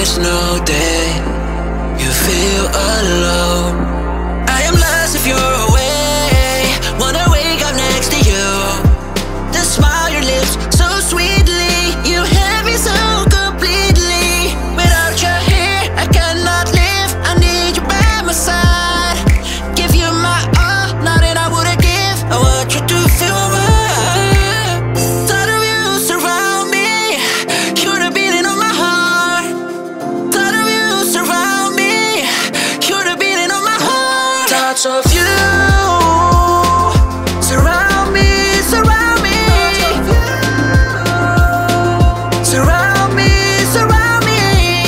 there's no day you feel alone. I am lost if you're away, wanna wake up next to you. The smile, your lips, so sweetly, you have me so completely. Without your here, I cannot live, I need you by my side. Give you my all, nothing I wouldn't give, I want you to feel right. Thought of you surround me, you're the beating of my heart. Thought of you surround me, you're the beating of my heart. Thoughts of you surround me, surround me. Surround me, surround me.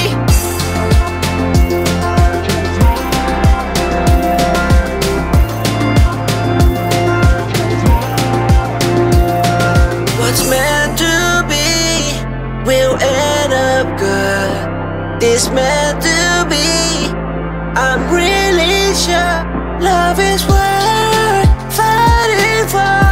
What's meant to be will end up good. This meant to be, I'm really sure. Love is worth fighting for.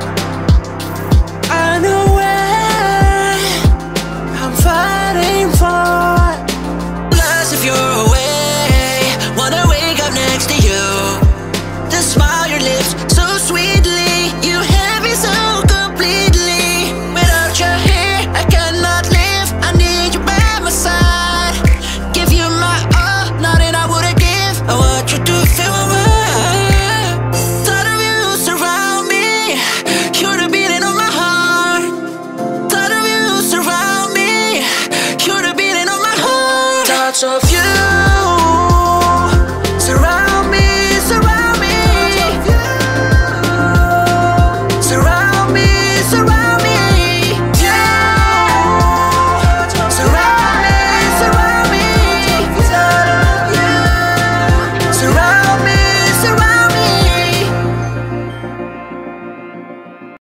I know where I'm fighting for. Lost if you're away, wanna wake up next to you. The smile, your lips, so sweetly, you have me so completely. Without your here, I cannot live, I need you by my side. Give you my all, nothing I wouldn't give, I want you to feel right. Thought of you surround me, you're the beating of my heart. Thought of you surround me, you're the beating of my heart. Thoughts of